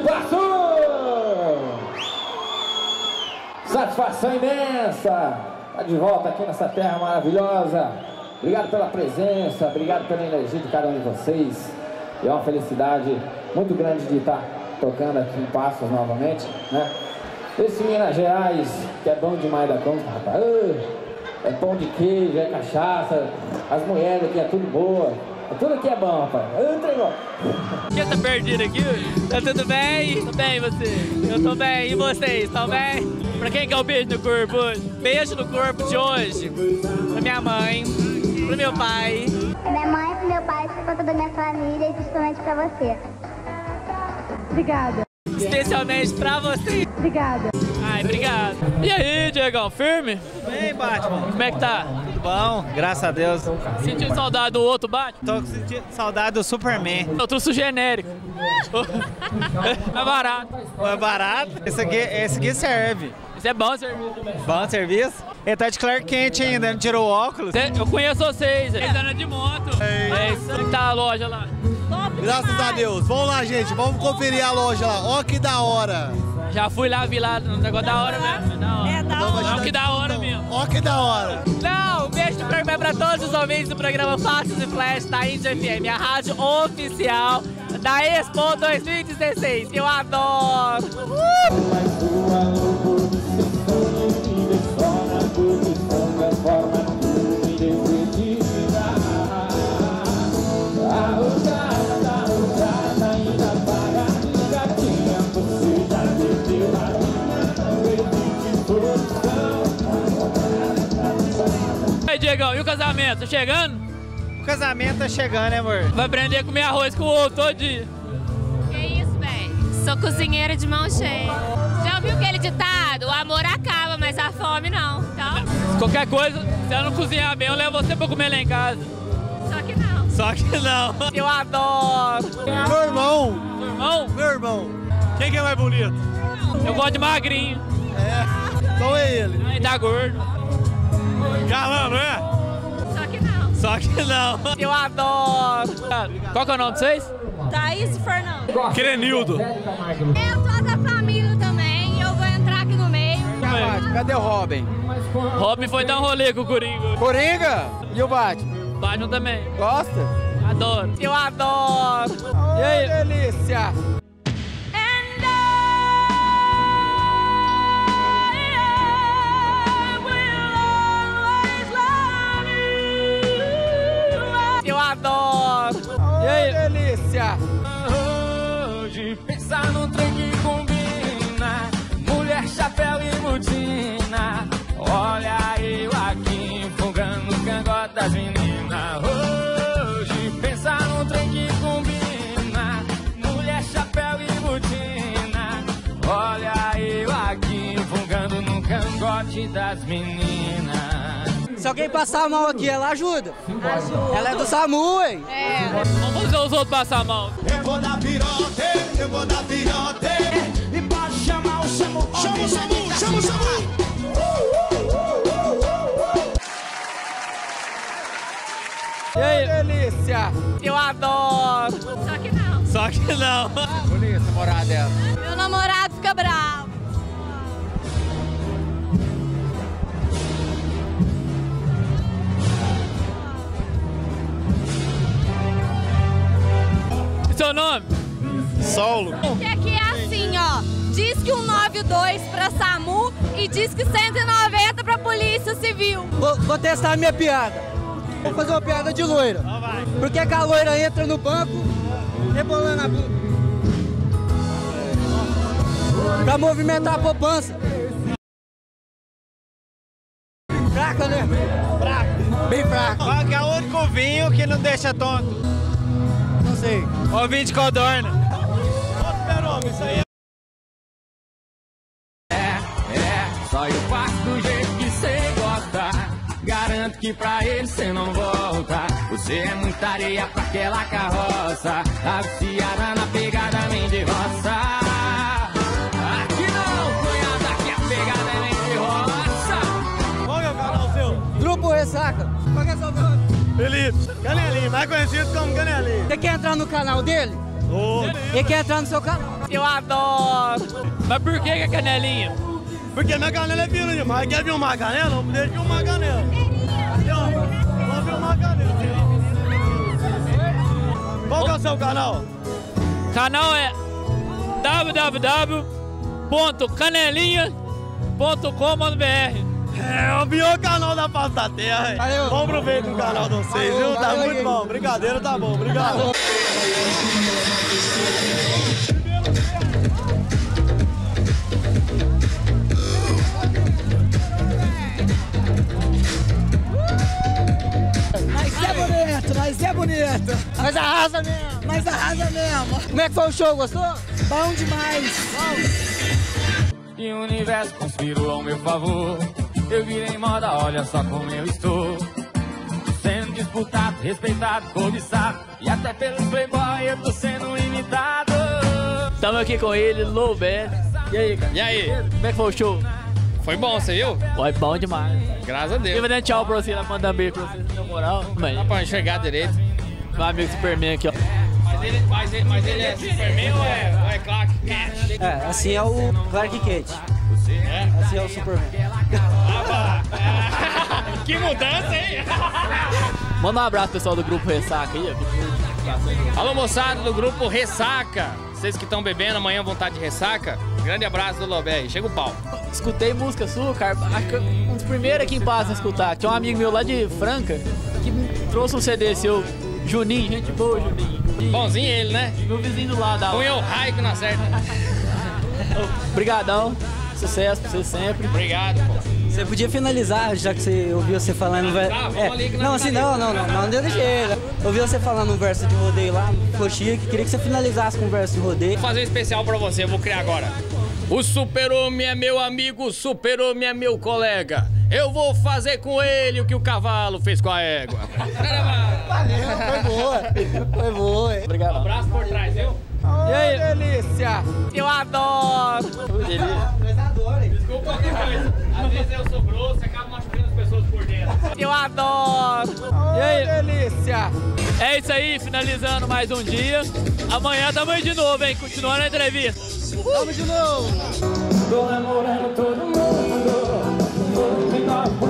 Satisfação imensa! Tá de volta aqui nessa terra maravilhosa. Obrigado pela presença, obrigado pela energia de cada um de vocês. E é uma felicidade muito grande de estar tocando aqui em Passos novamente, né? Esse Minas Gerais, que é bom demais da conta, rapaz. É pão de queijo, é cachaça, as mulheres aqui é tudo boa. Tudo aqui é bom, rapaz. Quem tá perdido aqui? Tá tudo bem? Tô bem, você? Eu tô bem. E vocês, estão bem? Pra quem quer o beijo no corpo hoje? Beijo no corpo de hoje. Pra minha mãe, pro meu pai. Pra minha mãe, pro meu pai, pra toda a minha família e principalmente pra você. Obrigada. Especialmente pra você. Obrigada. Ai, obrigado. E aí, Diegão, firme? Tudo bem, Batman? Como é que tá? Tudo bom, graças a Deus. Sentindo saudade do outro Batman? Tô sentindo saudade do Superman. Eu trouxe o genérico. É barato. É barato? Esse aqui serve. Isso é bom serviço também. Bom serviço? Ele tá de Clark Kent ainda, não tirou o óculos? Eu conheço vocês. Eles andam de moto. É isso que tá a loja lá. Graças a Deus. Vamos lá, gente. Vamos conferir a loja lá. Ó que da hora. Já fui lá, vi lá, um negócio da hora mesmo. É da hora. É da hora. Não, que da hora mesmo. Ó que da hora. Não, um beijo do programa é pra todos os ouvintes do programa Passos e Flash da Índia FM, a rádio oficial da Expo 2016. Eu adoro! Aí, Diegão, e o casamento? Tá chegando? O casamento tá chegando, né, amor? Vai aprender a comer arroz com ovo todo dia. Que isso, velho? Sou cozinheira de mão cheia. Já ouviu aquele ditado? O amor acaba, mas a fome não. Então, Qualquer coisa, se ela não cozinhar bem, eu levo você pra comer lá em casa. só que não. Só que não. Eu adoro. Meu irmão. Meu irmão, Meu irmão. Quem que é mais bonito? eu gosto de magrinho. Então é ele. Ai, tá gordo. Galã, não é? Só que não. Só que não. Eu adoro. Qual que é o nome de vocês? Thaís e Fernando. Crenildo. Eu sou da família também e eu vou entrar aqui no meio. Cadê o Robin? Robin foi dar um rolê com o Coringa. Coringa? E o Batman? Batman também. Gosta? Adoro. Eu adoro. E aí? Delícia! Eu adoro. E aí? Delícia! Hoje pensar num trem que combina, mulher, chapéu e botina. Olha eu aqui fungando o cangote das meninas. Hoje pensar num trem que combina, mulher, chapéu e botina. Olha eu aqui fungando no cangote das meninas. Se alguém passar mal aqui, ela ajuda. Ela é do SAMU, hein? Vamos fazer os outros passar mal. Eu vou dar pirote, eu vou dar pirote. E pode chamar o SAMU. Chama o SAMU, chama o SAMU. E aí? Delícia! Eu adoro. Só que não. Só que não. Bonita, namorada dela. Meu namorado fica bravo. E seu nome? Saulo. Que aqui é assim, ó. Diz que 192 pra SAMU e diz que 190 pra Polícia Civil. Vou testar a minha piada. Vou fazer uma piada de loira. Por que a loira entra no banco rebolando a bunda? Pra movimentar a poupança. Fraca, né? Fraca. Bem fraca. Qual que é o único vinho que não deixa tonto? Não sei. O vinho de codorna. Super-homem, isso aí Só eu faço do jeito que cê gosta. Garanto que pra ele cê não volta. Você é muita areia pra aquela carroça. Tá viciada na pegada nem de roça. Aqui não, cunhada, aqui a pegada é nem de roça. Qual que é o canal seu? Grupo Ressaca. Qual que é seu nome? Felipe. Canelinho, mais conhecido como Canelinho. Você quer entrar no canal dele? Ele quer entrar no seu canal. Eu adoro. Mas por que a canelinha? Porque minha canela é fina demais. Quer filmar a canela? Vamos deixar filmar a canela. Vamos filmar a canela. Qual que é o seu canal? Canal é www.canelinha.com.br. É o pior canal da face da terra. Valeu. Bom proveito no canal de vocês, viu? Tá Valeu, muito bom. Brincadeira, tá bom. Obrigado. Nós é bonito. Nós arrasa mesmo. Nós arrasa mesmo. Como é que foi o show, gostou? Bom demais. E o universo conspirou ao meu favor. Eu virei moda, olha só como eu estou. Sendo disputado, respeitado, cobiçado. E até pelos playboy eu tô sendo imitado. Estamos aqui com ele, Lobé. E aí, cara? E aí? Como é que foi o show? Foi bom, você viu? Foi bom demais. Graças a Eu Deus. vou dar tchau pra você, ela manda beijo pra você, na moral. Dá pra enxergar direito. Meu amigo Superman aqui, ó. Mas ele é Superman ou é Clark Kent? É, assim é o Clark Kent. Assim é o Superman. Que mudança, hein? Manda um abraço, pessoal do Grupo Ressaca aí, ó. Alô, moçada do grupo Ressaca. Vocês que estão bebendo, amanhã vão estar de ressaca. Grande abraço do Lobé. Chega o pau. Escutei música sua, cara. Um dos primeiros aqui em Paz a escutar. Tinha um amigo meu lá de Franca que me trouxe um CD seu. Juninho, gente boa, Juninho. Bonzinho ele, né? Meu vizinho do lado. Põe o raio que não acerta. Obrigadão. Sucesso pra você sempre. Obrigado, pô. Você podia finalizar, já que você ouviu você falando... vamos ali que nós não, assim, não deu de jeito. Ouvi você falando um verso de rodeio lá, coxinha, que queria que você finalizasse com um verso de rodeio. Vou fazer um especial pra você, eu vou criar agora. O super-homem é meu amigo, o super-homem é meu colega. Eu vou fazer com ele o que o cavalo fez com a égua. Valeu, foi boa. Foi boa. Obrigado. Um abraço por trás, viu? E aí? Delícia. Eu adoro. Desculpa qualquer coisa. Às vezes eu sou grosso e acabo machucando as pessoas por dentro. Eu adoro. E aí? Delícia. É isso aí, finalizando mais um dia. Amanhã tamo aí de novo, hein? Continuando a entrevista. Vamos de novo. Tô namorando todo mundo.